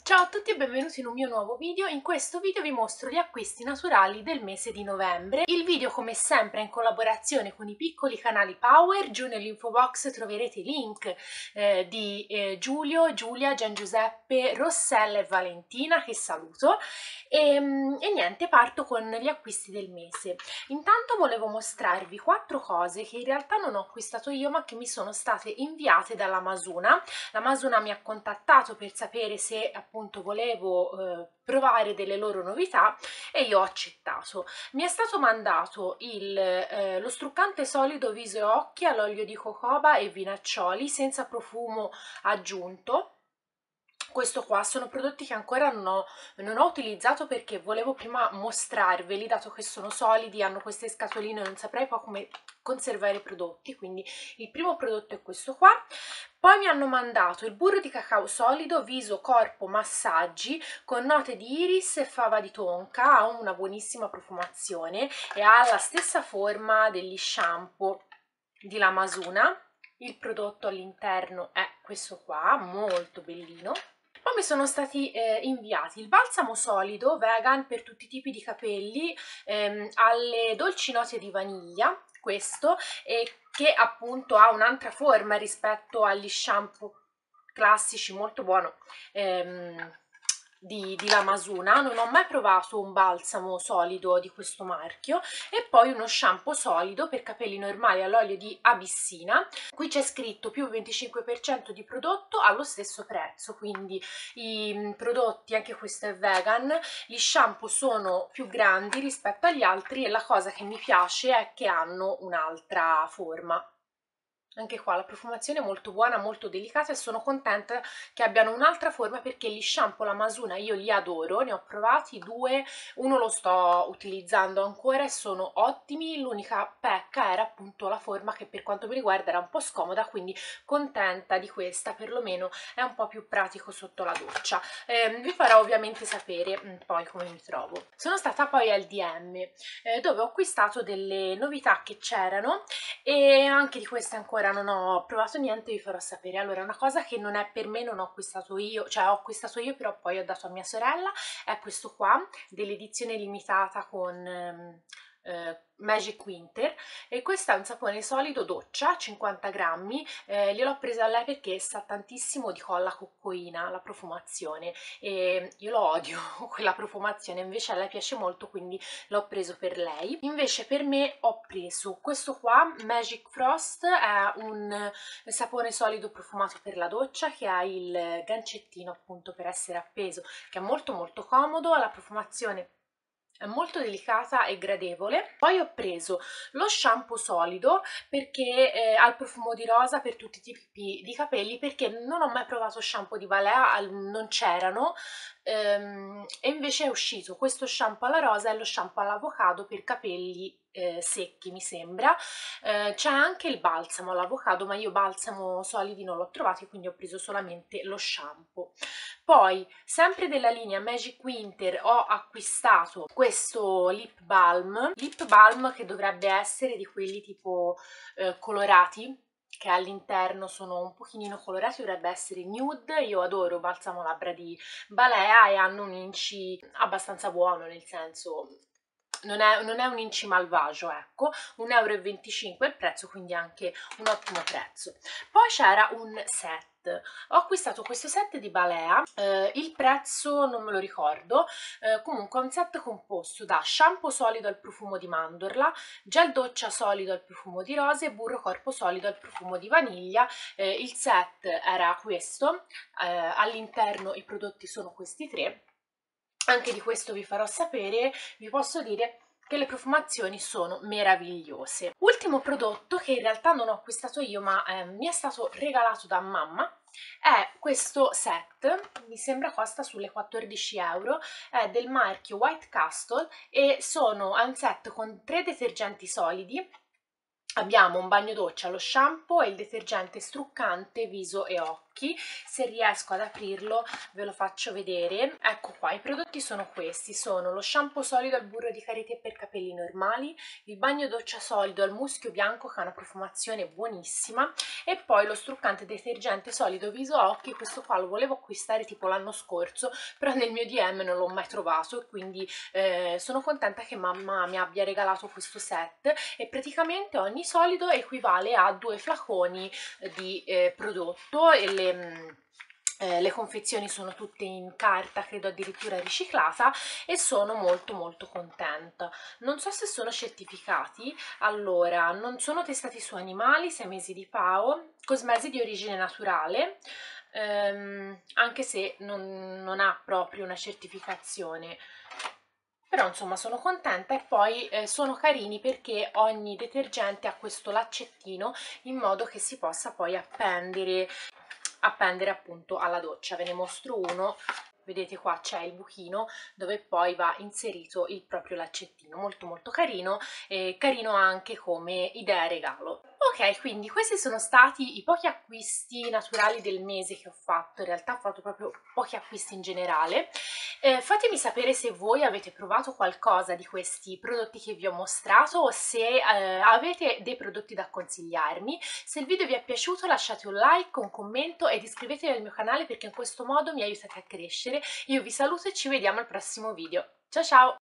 Ciao a tutti e benvenuti in un mio nuovo video. In questo video vi mostro gli acquisti naturali del mese di novembre. Il video, come sempre, è in collaborazione con i piccoli canali Power. Giù nell'info box troverete i link di Giulio, Giulia, Gian Giuseppe, Rossella e Valentina, che saluto. E niente, parto con gli acquisti del mese. Intanto volevo mostrarvi 4 cose che in realtà non ho acquistato io, ma che mi sono state inviate dalla Masuna. La Masuna mi ha contattato per sapere se appunto volevo provare delle loro novità e io ho accettato. Mi è stato mandato lo struccante solido viso e occhi all'olio di jojoba e vinaccioli senza profumo aggiunto. Questo qua sono prodotti che ancora non ho utilizzato perché volevo prima mostrarveli, dato che sono solidi, hanno queste scatoline, non saprei poi come conservare i prodotti, quindi il primo prodotto è questo qua. Poi mi hanno mandato il burro di cacao solido, viso, corpo, massaggi con note di iris e fava di tonka, ha una buonissima profumazione e ha la stessa forma degli shampoo di La Masuna. Il prodotto all'interno è questo qua, molto bellino. Poi mi sono stati inviati il balsamo solido vegan per tutti i tipi di capelli alle dolci note di vaniglia, questo, che appunto ha un'altra forma rispetto agli shampoo classici, molto buono, di La Masuna. Non ho mai provato un balsamo solido di questo marchio. E poi uno shampoo solido per capelli normali all'olio di Abissina. Qui c'è scritto più 25% di prodotto allo stesso prezzo, quindi i prodotti, anche questo è vegan, gli shampoo sono più grandi rispetto agli altri e la cosa che mi piace è che hanno un'altra forma. Anche qua la profumazione è molto buona, molto delicata e sono contenta che abbiano un'altra forma perché gli shampoo La Masuna io li adoro, ne ho provati due, uno lo sto utilizzando ancora e sono ottimi. L'unica pecca era appunto la forma, che per quanto mi riguarda era un po' scomoda, quindi contenta di questa, perlomeno è un po' più pratico sotto la doccia. Vi farò ovviamente sapere poi come mi trovo. Sono stata poi al DM dove ho acquistato delle novità che c'erano e anche di queste ancora non ho provato niente, vi farò sapere. Allora, una cosa che non è per me, non ho acquistato io, cioè ho acquistato io però poi ho dato a mia sorella, è questo qua dell'edizione limitata con Magic Winter, e questo è un sapone solido doccia 50 grammi. Gliel'ho presa a lei perché sa tantissimo di colla coccoina la profumazione e io lo odio quella profumazione, invece a lei piace molto, quindi l'ho preso per lei. Invece per me ho preso questo qua, Magic Frost, è un sapone solido profumato per la doccia che ha il gancettino appunto per essere appeso, che è molto molto comodo. La profumazione è molto delicata e gradevole. Poi ho preso lo shampoo solido perché ha il profumo di rosa per tutti i tipi di capelli, perché non ho mai provato shampoo di Balea, non c'erano, e invece è uscito questo shampoo alla rosa e lo shampoo all'avocado per capelli secchi, mi sembra. C'è anche il balsamo all'avocado, ma io balsamo solidi non l'ho trovato, quindi ho preso solamente lo shampoo. Poi, sempre della linea Magic Winter, ho acquistato questo lip balm che dovrebbe essere di quelli tipo colorati, che all'interno sono un pochino colorati, dovrebbe essere nude. Io adoro balsamo labbra di Balea e hanno un inci abbastanza buono, nel senso non è un inci malvagio, ecco. 1,25 € il prezzo, quindi anche un ottimo prezzo. Poi c'era un set. Ho acquistato questo set di Balea, il prezzo non me lo ricordo, comunque è un set composto da shampoo solido al profumo di mandorla, gel doccia solido al profumo di rose e burro corpo solido al profumo di vaniglia. Il set era questo, all'interno i prodotti sono questi tre. Anche di questo vi farò sapere. Vi posso dire che le profumazioni sono meravigliose. Ultimo prodotto che in realtà non ho acquistato io, ma mi è stato regalato da mamma, è questo set. Mi sembra costa sulle 14 euro, è del marchio White Castle e è un set con 3 detergenti solidi Abbiamo un bagno doccia, lo shampoo e il detergente struccante viso e occhi. Se riesco ad aprirlo ve lo faccio vedere. Ecco qua, i prodotti sono questi, sono lo shampoo solido al burro di karité per capelli normali, il bagno doccia solido al muschio bianco che ha una profumazione buonissima e poi lo struccante detergente solido viso occhi. Questo qua lo volevo acquistare tipo l'anno scorso, però nel mio DM non l'ho mai trovato e quindi sono contenta che mamma mi abbia regalato questo set e praticamente ogni solido equivale a 2 flaconi di prodotto e le confezioni sono tutte in carta, credo addirittura riciclata, e sono molto contenta. Non so se sono certificati, allora non sono testati su animali, 6 mesi di PAO, cosmesi di origine naturale, anche se non ha proprio una certificazione. Però insomma sono contenta e poi sono carini perché ogni detergente ha questo laccettino in modo che si possa poi appendere appunto alla doccia. Ve ne mostro uno. Vedete qua c'è il buchino dove poi va inserito il proprio laccettino, molto carino e carino anche come idea regalo. Ok, quindi questi sono stati i pochi acquisti naturali del mese che ho fatto, in realtà ho fatto proprio pochi acquisti in generale. Fatemi sapere se voi avete provato qualcosa di questi prodotti che vi ho mostrato o se avete dei prodotti da consigliarmi. Se il video vi è piaciuto lasciate un like, un commento ed iscrivetevi al mio canale perché in questo modo mi aiutate a crescere. Io vi saluto e ci vediamo al prossimo video. Ciao ciao!